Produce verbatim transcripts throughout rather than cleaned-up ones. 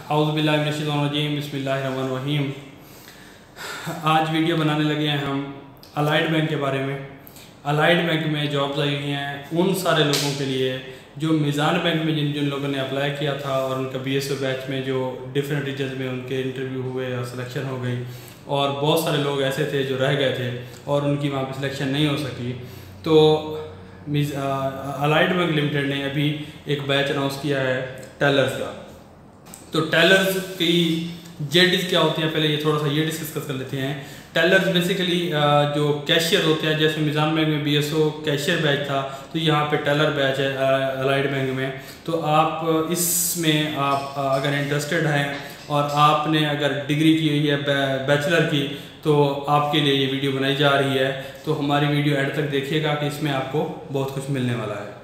औज़ुबिल्लाहिमिनश्शैतानिर्रजीम बिस्मिल्लाहिर्रहमानिर्रहीम। आज वीडियो बनाने लगे हैं हम अलाइड बैंक के बारे में। अलाइड बैंक में जॉब्स आई हुई हैं उन सारे लोगों के लिए जो मीज़ान बैंक में जिन जिन लोगों ने अप्लाई किया था और उनका बी एस ओ बैच में जो डिफरेंट रीजन में उनके इंटरव्यू हुए और सिलेक्शन हो गई, और बहुत सारे लोग ऐसे थे जो रह गए थे और उनकी वहाँ पर सिलेक्शन नहीं हो सकी। तो अलाइड बैंक लिमिटेड ने अभी एक बैच अनाउंस किया है टेलर्स का। तो टेलर्स की जेडीज क्या होती हैं, पहले ये थोड़ा सा ये डिस्कस कर लेते हैं। टेलर्स बेसिकली जो कैशियर होते हैं, जैसे मीज़ान बैंक में बीएसओ कैशियर बैच था, तो यहाँ पे टेलर बैच है अलाइड बैंक में। तो आप इसमें आप अगर इंटरेस्टेड हैं और आपने अगर डिग्री की हुई है बैचलर की, तो आपके लिए ये वीडियो बनाई जा रही है। तो हमारी वीडियो एंड तक देखिएगा कि इसमें आपको बहुत कुछ मिलने वाला है।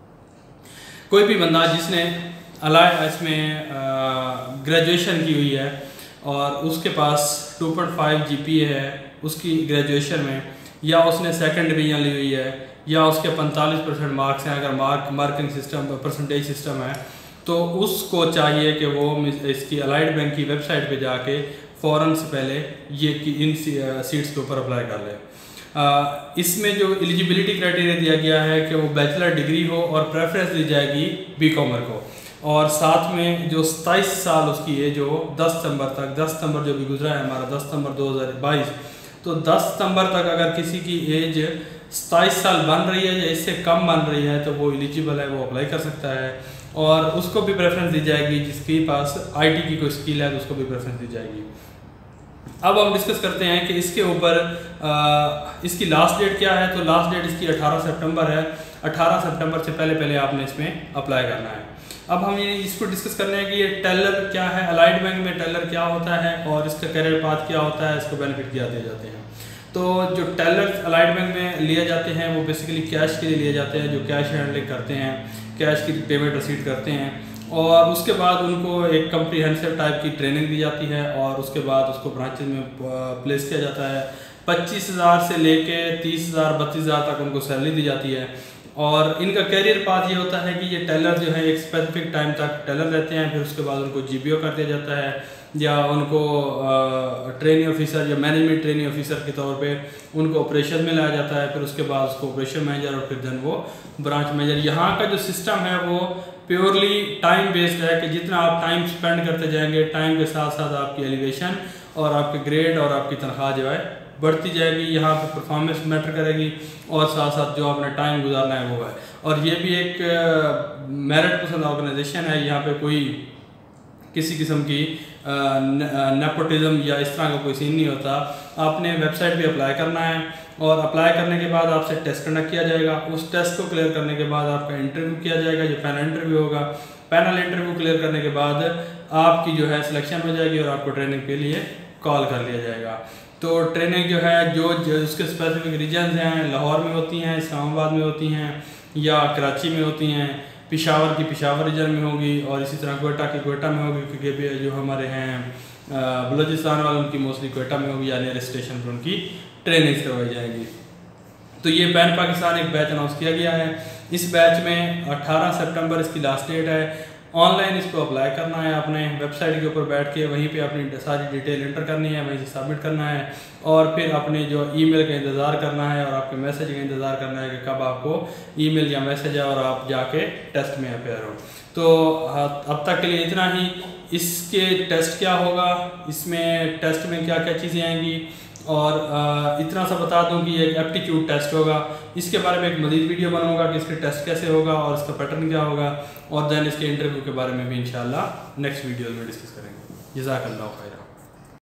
कोई भी बंदा जिसने अलाइड इसमें ग्रेजुएशन की हुई है और उसके पास टू पॉइंट फाइव जीपीए है उसकी ग्रेजुएशन में, या उसने सेकंड डिवीजन ली हुई है, या उसके पैंतालीस परसेंट मार्क्स हैं, अगर mark marking system percentage system है, तो उसको चाहिए कि वो इसकी अलाइड बैंक की वेबसाइट पे जाके फ़ौरन से पहले ये कि इन सीट्स के ऊपर अप्लाई कर ले। इसमें जो एलिजिबिलिटी क्राइटेरिया दिया गया है कि वो बैचलर डिग्री हो और प्रेफरेंस दी जाएगी बी कॉमर को, और साथ में जो सताईस साल उसकी एज हो दस सितंबर तक, दस सितंबर जो भी गुजरा है हमारा दस सितंबर दो हज़ार बाईस, तो दस सितंबर तक अगर किसी की एज सताईस साल बन रही है या इससे कम बन रही है तो वो एलिजिबल है, वो अप्लाई कर सकता है। और उसको भी प्रेफरेंस दी जाएगी, जिसके पास आईटी की कोई स्किल है तो उसको भी प्रेफरेंस दी जाएगी। अब हम डिस्कस करते हैं कि इसके ऊपर इसकी लास्ट डेट क्या है। तो लास्ट डेट इसकी अठारह सितंबर है। अठारह सितंबर से पहले पहले आपने इसमें अप्लाई करना है। अब हम ये इसको डिस्कस करने हैं कि ये टेलर क्या है, अलाइड बैंक में टेलर क्या होता है और इसका करियर पाथ क्या होता है, इसको बेनिफिट क्या दिए जाते हैं। तो जो टेलर अलाइड बैंक में लिए जाते हैं वो बेसिकली कैश के लिए लिए जाते हैं, जो कैश हैंडलिंग करते हैं, कैश की पेमेंट रिसीट करते हैं, और उसके बाद उनको एक कम्प्रीहेंसिव टाइप की ट्रेनिंग दी जाती है और उसके बाद उसको ब्रांचेज में प्लेस किया जाता है। पच्चीस हज़ार से लेके तीस हज़ार बत्तीस हज़ार तक उनको सैलरी दी जाती है। और इनका कैरियर पाथ ये होता है कि ये टेलर जो है एक स्पेसिफिक टाइम तक टेलर रहते हैं, फिर उसके बाद उनको जीबीओ कर दिया जाता है, या उनको ट्रेनिंग ऑफिसर या मैनेजमेंट ट्रेनिंग ऑफिसर के तौर पे उनको ऑपरेशन में लाया जाता है, फिर उसके बाद उसको ऑपरेशन मैनेजर और फिर देन वो ब्रांच मैनेजर। यहाँ का जो सिस्टम है वो प्योरली टाइम बेस्ड है कि जितना आप टाइम स्पेंड करते जाएंगे, टाइम के साथ साथ आपकी एलिवेशन और आपके ग्रेड और आपकी तनख्वाह जो है बढ़ती जाएगी। यहाँ पे परफॉर्मेंस मैटर करेगी और साथ साथ जो आपने टाइम गुजारना है वो है। और ये भी एक मेरिट पसंद ऑर्गेनाइजेशन है। यहाँ पे कोई किसी किस्म की नेपोटिज्म या इस तरह का कोई सीन नहीं होता। आपने वेबसाइट पे अप्लाई करना है और अप्लाई करने के बाद आपसे टेस्ट कंडक्ट किया जाएगा। उस टेस्ट को क्लियर करने के बाद आपका इंटरव्यू किया जाएगा, जो पैनल इंटरव्यू होगा। पैनल इंटरव्यू क्लियर करने के बाद आपकी जो है सिलेक्शन हो जाएगी और आपको ट्रेनिंग के लिए कॉल कर लिया जाएगा। तो ट्रेनिंग जो है जो, जो उसके स्पेसिफिक रीजन्स हैं, लाहौर में होती हैं, इस्लामाबाद में होती हैं, या कराची में होती हैं, पेशावर की पेशावर रीजन में होगी, और इसी तरह कोयटा की कोयटा में होगी, क्योंकि जो हमारे हैं बलूचिस्तान वाले उनकी मोस्टली कोयटा में होगी, या नियर स्टेशन पर उनकी ट्रेनिंग करवाई जाएगी। तो ये पैन पाकिस्तान एक बैच अनाउंस किया गया है। इस बैच में अठारह सितंबर इसकी लास्ट डेट है। ऑनलाइन इसको अप्लाई करना है, अपने वेबसाइट के ऊपर बैठ के वहीं पे अपनी सारी डिटेल एंटर करनी है, वहीं से सबमिट करना है, और फिर अपने जो ईमेल का इंतज़ार करना है और आपके मैसेज का इंतज़ार करना है कि कब आपको ईमेल या मैसेज है और आप जाके टेस्ट में अपेयर हो। तो अब तक के लिए इतना ही। इसके टेस्ट क्या होगा, इसमें टेस्ट में क्या क्या चीज़ें आएंगी, और आ, इतना सा बता दूं कि एक एप्टीट्यूड टेस्ट होगा। इसके बारे में एक मज़ीद वीडियो बनाऊंगा कि इसका टेस्ट कैसे होगा और इसका पैटर्न क्या होगा, और देन इसके इंटरव्यू के बारे में भी इंशाल्लाह नेक्स्ट वीडियो में डिस्कस करेंगे। जज़ाकल्लाहु खैरा।